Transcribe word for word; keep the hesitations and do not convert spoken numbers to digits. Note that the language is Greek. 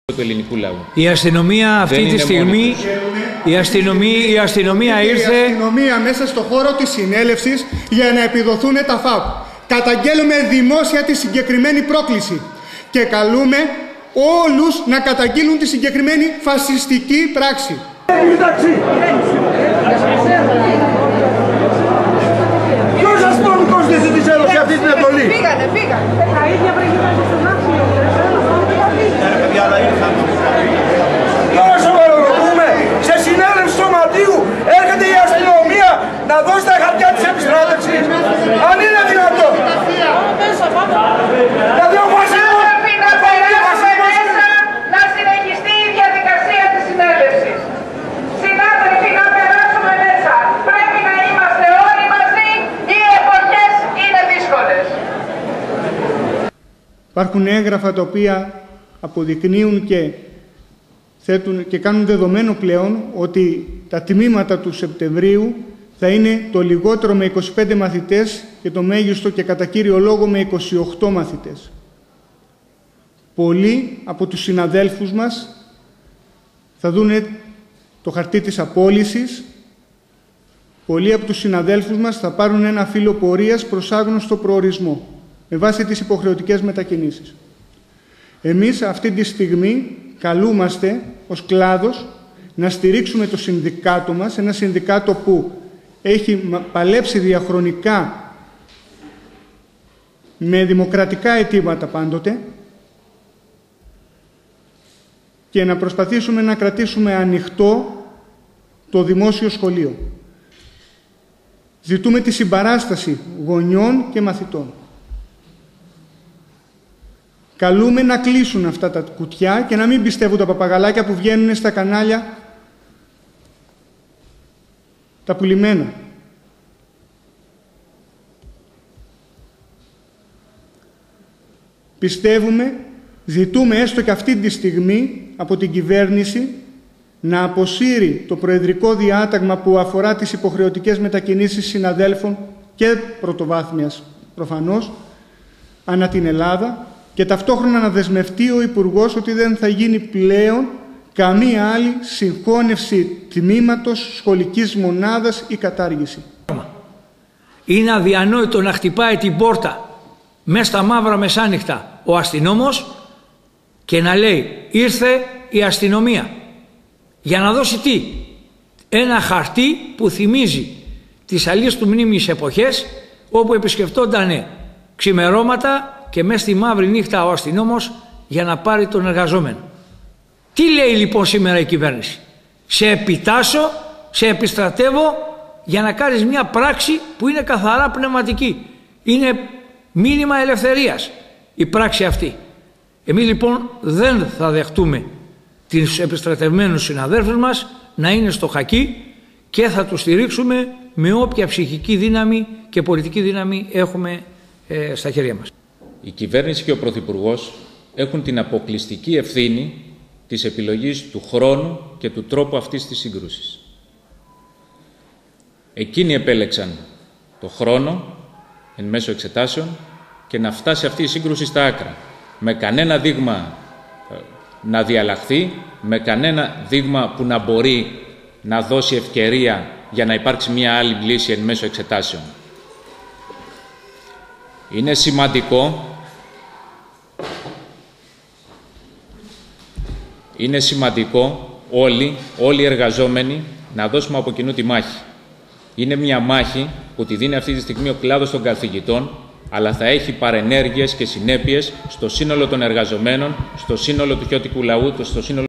του ελληνικού λαού. Η αστυνομία αυτή τη στιγμή, η αστυνομία, η αστυνομία ήρθε... Η αστυνομία μέσα στο χώρο της συνέλευσης για να επιδοθούν τα ΦΑΠ. Καταγγέλουμε δημόσια τη συγκεκριμένη πρόκληση και καλούμε όλους να καταγγείλουν τη συγκεκριμένη φασιστική πράξη. Ποιος αστυνομικός διευθυντής έδωσε αυτή την εντολή? Πήγανε, πήγανε. Τα ίδια προηγούμενα στον άξιο. Τώρα σοβαρολογούμε. Σε συνέλευση σωματείου έρχεται η αστυνομία να δώσει τα χαρτιά της επιστράτευσης. Αν είναι δυνατόν. Δηλαδή ο φασισμός... Πρέπει να περάσουμε μέσα να συνεχιστεί η διαδικασία της συνέλευσης. Συνάδελφοι, να περάσουμε μέσα. Πρέπει να είμαστε όλοι μαζί. Οι εποχές είναι δύσκολες. Υπάρχουν έγγραφα τα οποία αποδεικνύουν και, θέτουν και κάνουν δεδομένο πλέον ότι τα τμήματα του Σεπτεμβρίου θα είναι το λιγότερο με είκοσι πέντε μαθητές και το μέγιστο και κατά κύριο λόγο με είκοσι οκτώ μαθητές. Πολλοί από τους συναδέλφους μας θα δουν το χαρτί της απόλυσης. Πολλοί από τους συναδέλφους μας θα πάρουν ένα φύλλο πορείας προς άγνωστο προορισμό με βάση τις υποχρεωτικές μετακινήσεις. Εμείς αυτή τη στιγμή καλούμαστε ως κλάδος να στηρίξουμε το συνδικάτο μας, ένα συνδικάτο που έχει παλέψει διαχρονικά με δημοκρατικά αιτήματα πάντοτε και να προσπαθήσουμε να κρατήσουμε ανοιχτό το δημόσιο σχολείο. Ζητούμε τη συμπαράσταση γονιών και μαθητών. Καλούμε να κλείσουν αυτά τα κουτιά και να μην πιστεύουν τα παπαγαλάκια που βγαίνουν στα κανάλια τα πουλημένα. Πιστεύουμε, ζητούμε έστω και αυτή τη στιγμή από την κυβέρνηση να αποσύρει το προεδρικό διάταγμα που αφορά τις υποχρεωτικές μετακινήσεις συναδέλφων και πρωτοβάθμιας προφανώς ανά την Ελλάδα και ταυτόχρονα να δεσμευτεί ο Υπουργός ότι δεν θα γίνει πλέον καμία άλλη συγχώνευση τμήματος, σχολικής μονάδας ή κατάργηση. Είναι αδιανόητο να χτυπάει την πόρτα μέσα στα μαύρα μεσάνυχτα ο αστυνόμος και να λέει ήρθε η αστυνομία για να δώσει τι? Ένα χαρτί που θυμίζει τις αλίες του μνήμης εποχές όπου επισκεφτόταν ξημερώματα και μέσα στη μαύρη νύχτα ο αστυνόμος για να πάρει τον εργαζόμενο. Τι λέει λοιπόν σήμερα η κυβέρνηση? Σε επιτάσσω, σε επιστρατεύω για να κάνεις μια πράξη που είναι καθαρά πνευματική. Είναι μήνυμα ελευθερίας η πράξη αυτή. Εμείς λοιπόν δεν θα δεχτούμε τους επιστρατευμένους συναδέλφους μας να είναι στο χακί και θα τους στηρίξουμε με όποια ψυχική δύναμη και πολιτική δύναμη έχουμε ε, στα χέρια μας. Η κυβέρνηση και ο Πρωθυπουργός έχουν την αποκλειστική ευθύνη της επιλογής του χρόνου και του τρόπου αυτής της σύγκρουσης. Εκείνοι επέλεξαν το χρόνο εν μέσω εξετάσεων και να φτάσει αυτή η σύγκρουση στα άκρα. Με κανένα δείγμα να διαλλαχθεί, με κανένα δείγμα που να μπορεί να δώσει ευκαιρία για να υπάρξει μια άλλη λύση εν μέσω εξετάσεων. Είναι σημαντικό, είναι σημαντικό όλοι, όλοι οι εργαζόμενοι να δώσουμε από κοινού τη μάχη. Είναι μια μάχη που τη δίνει αυτή τη στιγμή ο κλάδος των καθηγητών, αλλά θα έχει παρενέργειες και συνέπειες στο σύνολο των εργαζομένων, στο σύνολο του χιώτικου λαού, στο σύνολο